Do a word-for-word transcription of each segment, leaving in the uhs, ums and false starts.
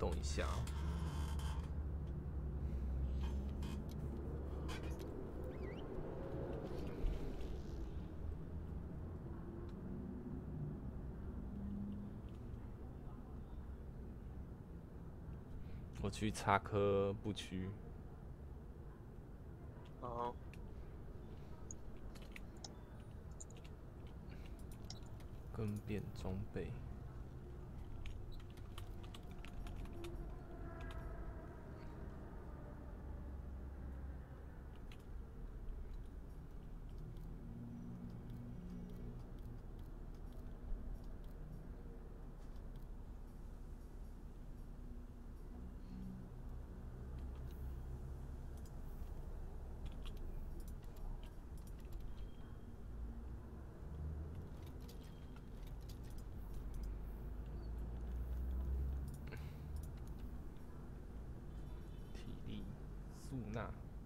动一下。我去插科不区。 哦。 更变装备。素娜，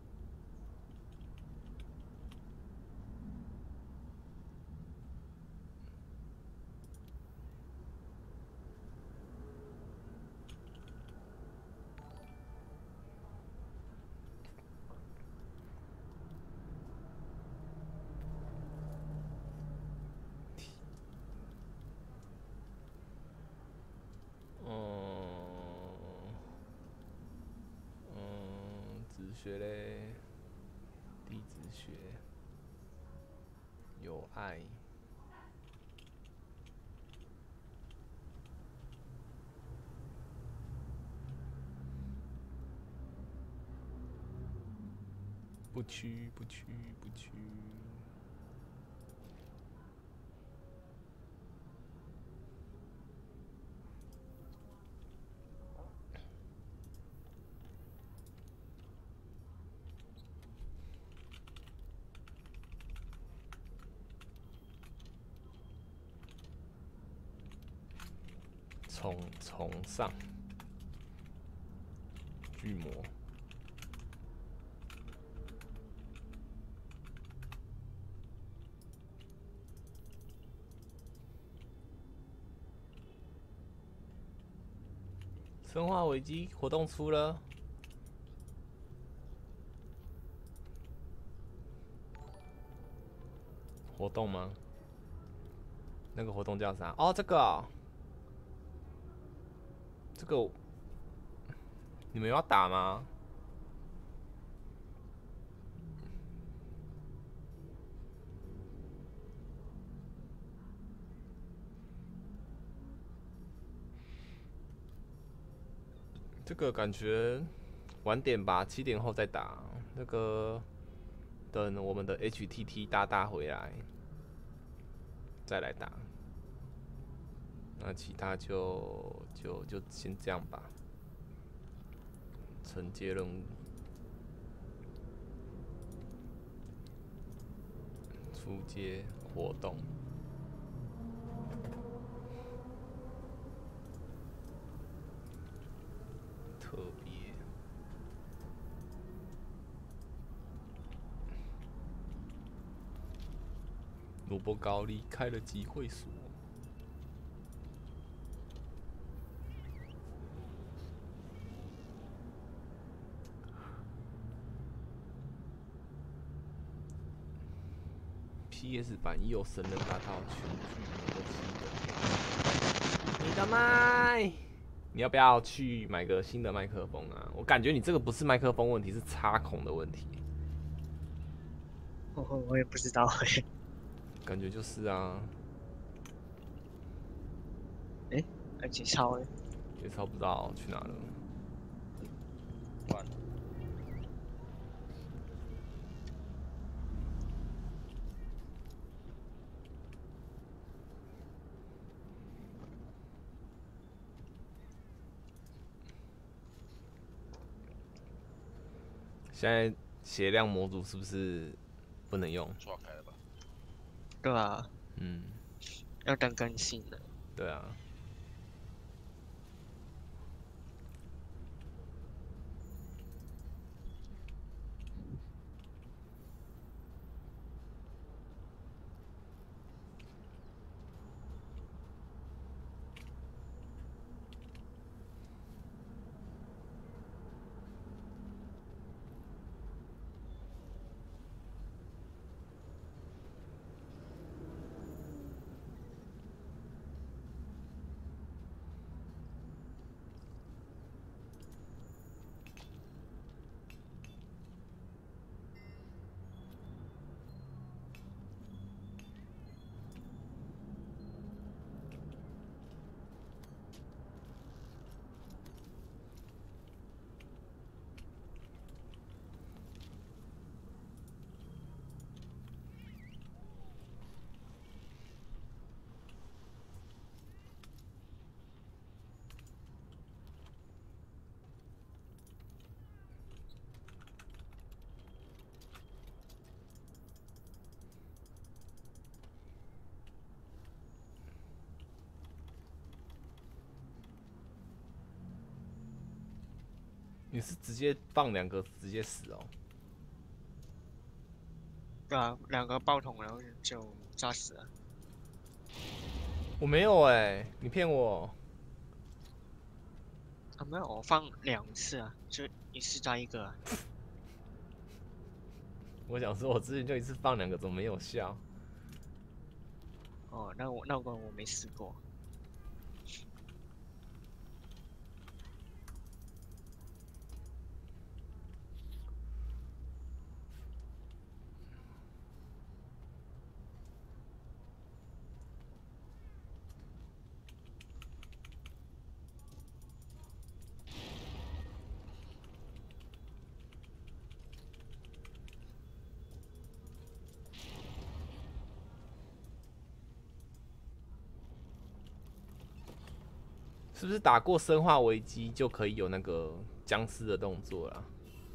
学嘞，地质学，有爱，不屈不屈不屈。从从上，巨魔，生化危机活动出了，活动吗？那个活动叫啥？哦，这个、哦，这个，你们要打吗？这个感觉晚点吧，七点后再打。那个等我们的 H T T 大大回来再来打。那其他就就就先这样吧。承接任务，出街活动。特别。萝卜糕离开了集会所。P S 版已有神人达到全剧模的基本。你的麦，你要不要去买个新的麦克风啊？我感觉你这个不是麦克风问题，是插孔的问题。 我我也不知道哎、欸。 感觉就是啊。 哎、欸，而且超哎， 也超不知道去哪了。完了。现在血量模组是不是不能用？ 刷开了吧？ 对啊， 嗯， 要等更新了。 对啊。 你是直接放两个直接死哦？ 对啊，两个爆桶，然后就炸死了。 我没有哎、欸，你骗我！ 啊，没有，我放两次啊，就一次炸一个啊。 我想说，我之前就一次放两个，怎么没有效？ 哦，那我那个我没试过。 是不是打过《生化危机》就可以有那个僵尸的动作啦？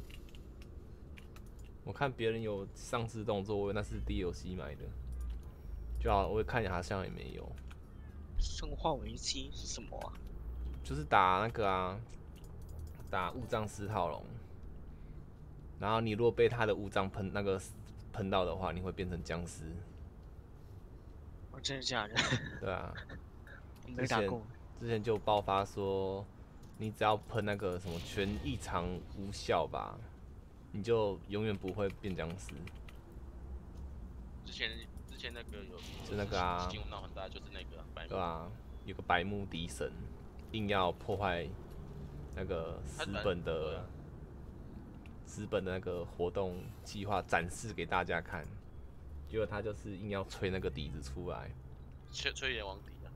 我看别人有丧尸动作，我以为那是 D L C 买的，就好，我看好像也没有。 生化危机是什么啊？ 就是打那个啊，打雾障四套龙，然后你如果被他的雾障喷那个喷到的话，你会变成僵尸。 哦，真的假的？ 对啊， 我没打过。 之前就爆发说，你只要喷那个什么全异常无效吧，你就永远不会变僵尸。 之前之前那个有就那个啊， 新闻闹很大，就是那个白对啊，有个白目敌神，硬要破坏那个资本的资本的那个活动计划，展示给大家看。结果他就是硬要吹那个笛子出来， 吹吹阎王笛啊，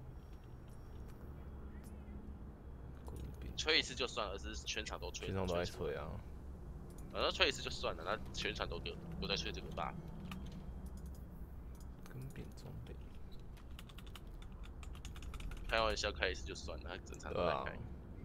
吹一次就算了，而是全场都吹， 全场都在吹啊。 反正吹一次就算了，那全场都给都在吹这个吧。 跟扁装备， 开玩笑开一次就算了，他整场都在开。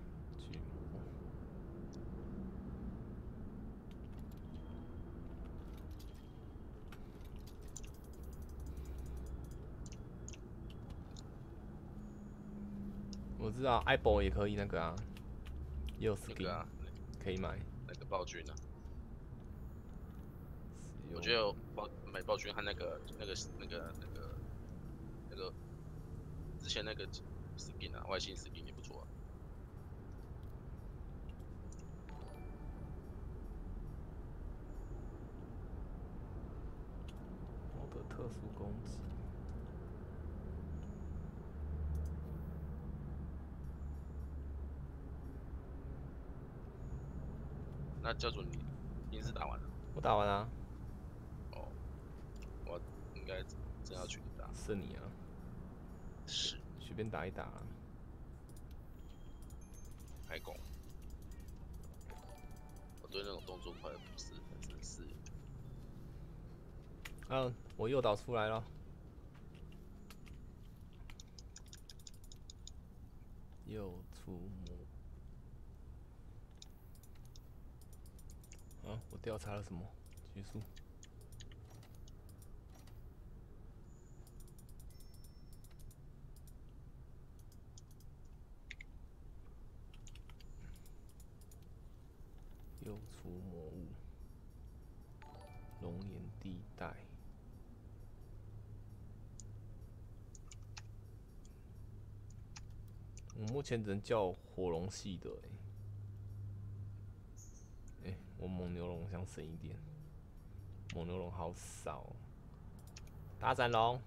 我知道 i b o 也可以那个啊，也有 skin 啊， 可以买。 那个暴君啊，我觉得暴买暴君和那个那个那个那个那个之前那个 skin 啊，外星 skin 也不错啊。 我的特殊攻击。 那教主你你是打完了？ 我打完了、啊。 哦，我应该真要去打。 是你啊？ 是。 随便打一打、啊。 开弓。我对那种动作快的不是很真是。 嗯，我诱导出来了。又出没。啊！我调查了什么？结束。又出魔物。熔岩地带。我目前只能叫火龙系的、欸，哎、欸，我蒙牛龙想省一点，蒙牛龙好少、喔。大斩龙，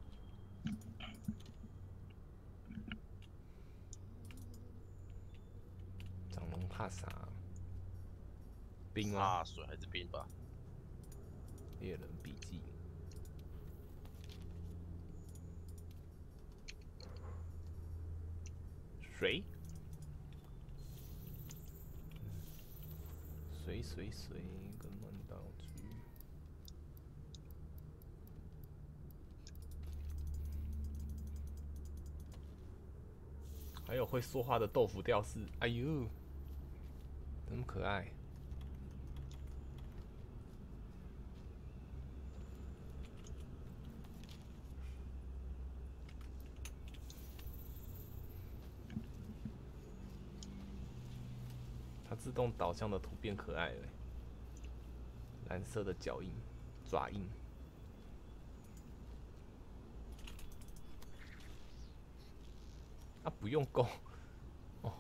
长龙怕啥？冰吗？ 啊，水还是冰吧？ 猎人笔记。水，水水水，根本道具。还有会说话的豆腐吊饰，哎呦，那么可爱。 它自动导向的图变可爱了，蓝色的脚印、爪印。啊，不用勾哦。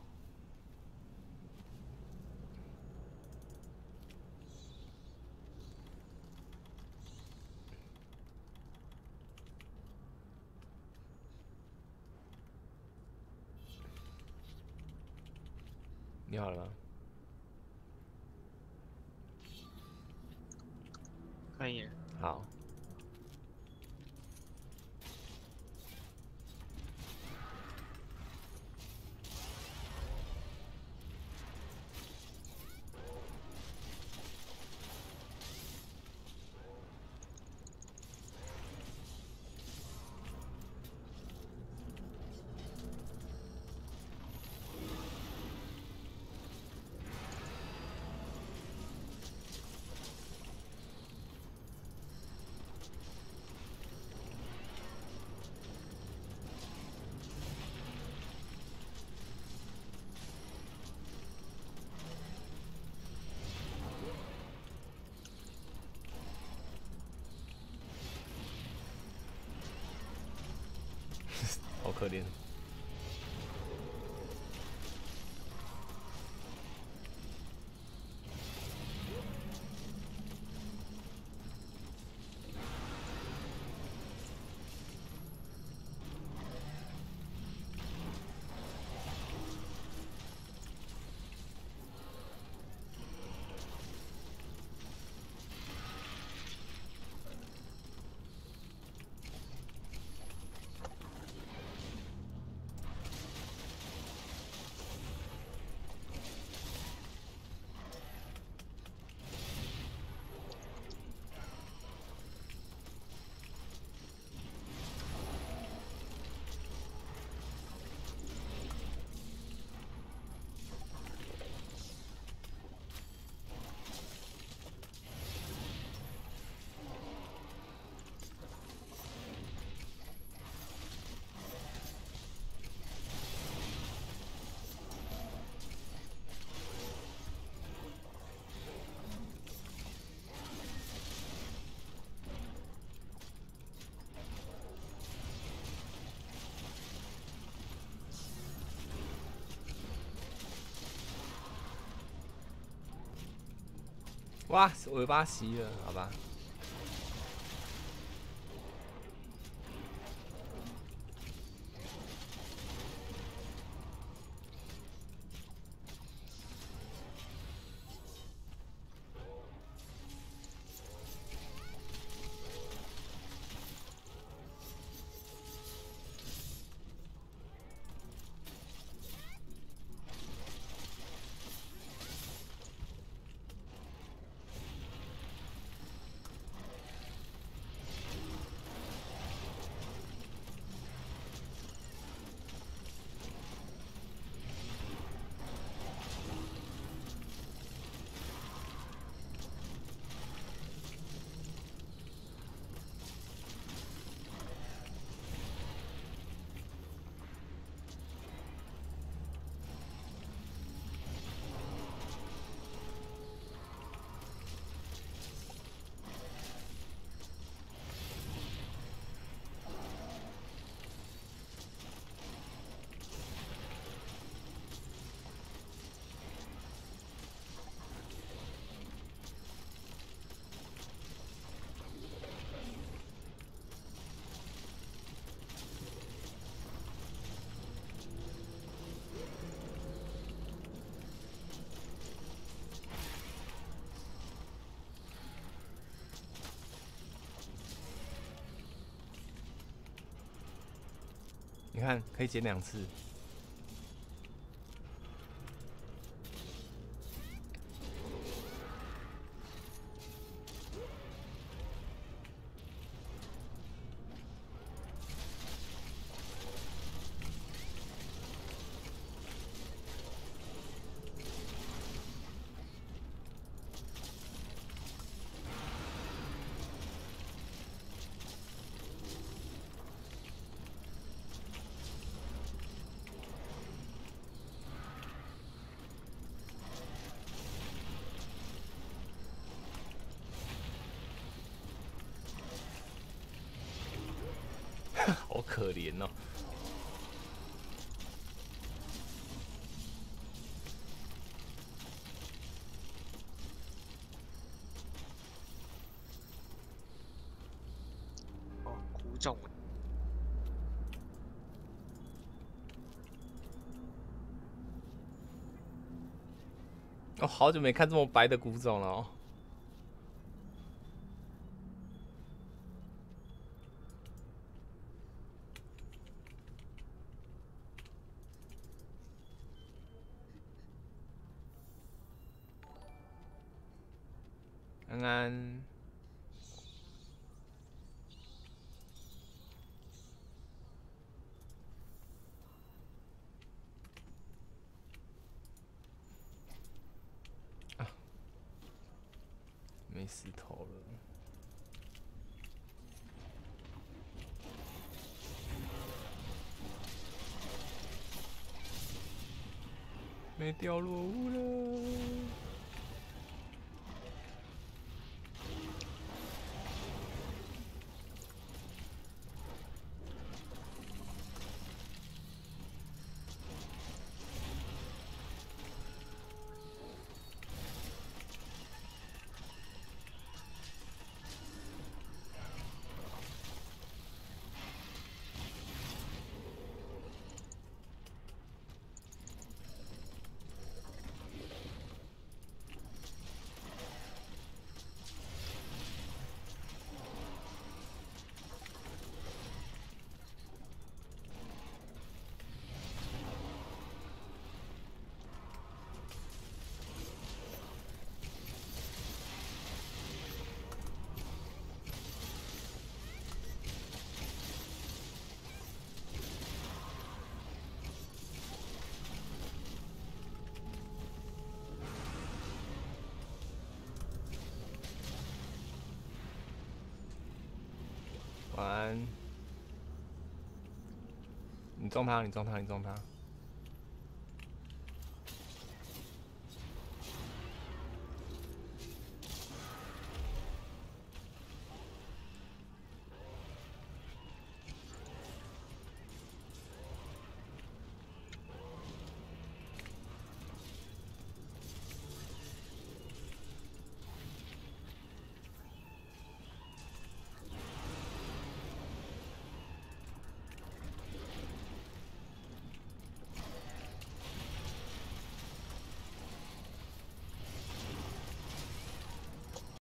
你好了吗？ 可以。 好。好可怜。哇，尾巴熄了，好吧。你看，可以捡两次。 好可怜哦。 哦，古种我、哦、好久没看这么白的古种了哦。安安，啊，没石头了。没掉落物了。晚安。你撞他，你撞他，你撞他。